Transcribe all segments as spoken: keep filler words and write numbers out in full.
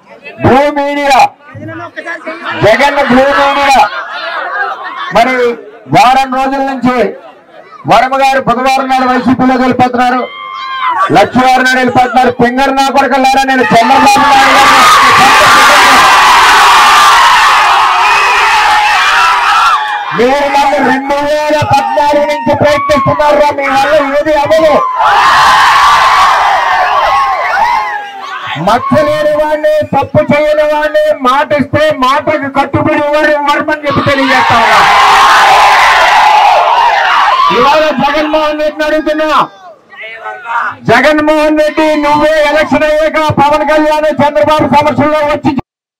భూ మీడియా జగన్ భూ మీడియా మరి వారం రోజుల నుంచి వర్మ గారు బుధవారం నాడు వైసీపీలో వెళ్ళిపోతున్నారు, లక్ష్మీవారం నాడు వెళ్ళిపోతున్నారు. పింగర్ నా కొరకల్లారా నేను చంద్రబాబు నాయుడు గారు మీరు నన్ను రెండు వేల పద్నాలుగు నుంచి ప్రయత్నిస్తున్నారు, మీ వల్ల ఏది అవ్వదు. మచ్చలేని వాడిని, తప్పు చేయని వాడిని మాటిస్తే మాటకు కట్టుబడి వాడు వర్మని చెప్పి తెలియజేస్తా ఉన్నా. ఇవాళ జగన్మోహన్ రెడ్డిని అడుగుతున్నా, జగన్మోహన్ రెడ్డి నువ్వే ఎలక్షన్ అయ్యాక పవన్ కళ్యాణ్ చంద్రబాబు సమస్యల్లో వచ్చి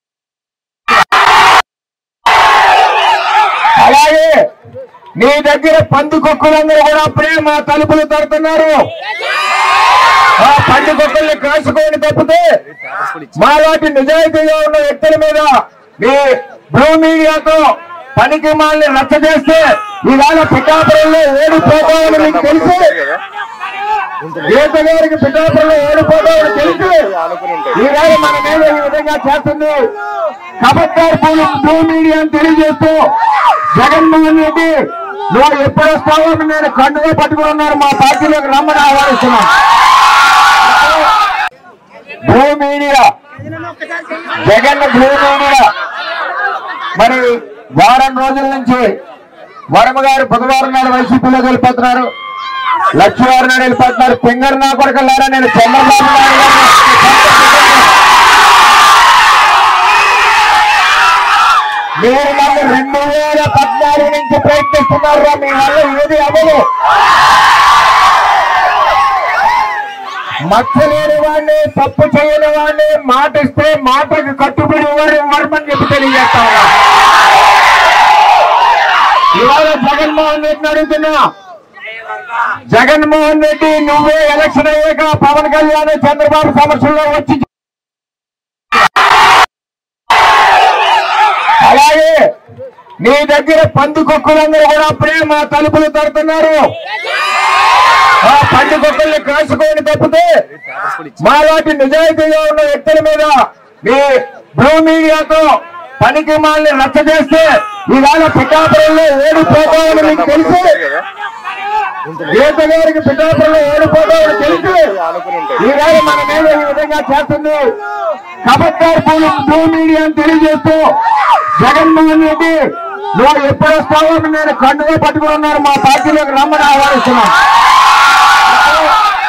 అలాగే నీ దగ్గర పందికొక్కులందరూ కూడా అప్పుడే మా తలుపులు తడుతున్నారు. ఆ పందికొక్కుల్ని కాసుకోండి తప్పితే మా వాటి నిజాయితీగా ఉన్న వ్యక్తుల మీద మీ భూ మీడియాతో పనికి మాల్ని రచ్చ చేస్తే ఇవాళ పిఠాపురంలో ఓడిపోతామని మీకు తెలుసు, గీత గారికి పిఠాపురంలో ఓడిపోతామని తెలుసు. ఈవేళ మన మీద ఈ విధంగా చేస్తుంది. కబడ్డార్ భూ మీడియా అని తెలియజేస్తూ జగన్మోహన్ రెడ్డి నువ్వు ఎప్పుడు వస్తావో నేను కండుగా పట్టుకుని ఉన్నారు, మా పార్టీలోకి రమ్మని ఆహ్వానిస్తున్నాం. భూ మీడియా జగన్ భూ మీడియా మరి వారం రోజుల నుంచి వర్మ గారు బుధవారం నాడు వైసీపీలో వెళ్ళిపోతున్నారు, లక్ష్మీవారం నాడు వెళ్ళిపోతున్నారు. పింగర్ నా కొరకల్లారా నేను చంద్రబాబు నాయుడు గారు మీరు నన్ను రెండు వేల పద్నాలుగు నుంచి ప్రయత్నిస్తున్నారు, మీ వల్ల ఏది అవ్వదు. మచ్చలేని వాడిని, తప్పు చేయని వాడిని మాటిస్తే మాటకు కట్టుబడి వాడు వర్మని చెప్పి తెలియజేస్తా ఉన్నా. ఇవాళ జగన్మోహన్ రెడ్డిని అడుగుతున్నా, జగన్మోహన్ రెడ్డి నువ్వే ఎలక్షన్ అయ్యాక పవన్ కళ్యాణ్ చంద్రబాబు సమస్యల్లో వచ్చి అలాగే నీ దగ్గర పందికొక్కులందరూ కూడా అప్పుడే మా తలుపులు తడుతున్నారు. ఆ పందికొక్కుల్ని కాసుకోండి తప్పితే మా వాటి నిజాయితీగా ఉన్న వ్యక్తుల మీద మీ భూ మీడియాతో పనికి మాల్ని రచ్చ చేస్తే ఇవాళ పిఠాపురంలో ఓడిపోతామని మీకు తెలుసు, గీత గారికి పిఠాపురంలో ఓడిపోతామని తెలుసు. ఈవేళ మన మీద ఈ విధంగా చేస్తుంది. కబడ్డార్ భూ మీడియా అని తెలియజేస్తూ జగన్మోహన్ రెడ్డి నువ్వు ఎప్పుడు వస్తావో నేను కండుగా పట్టుకుని ఉన్నారు, మా పార్టీలోకి రమ్మని ఆహ్వానిస్తున్నాం.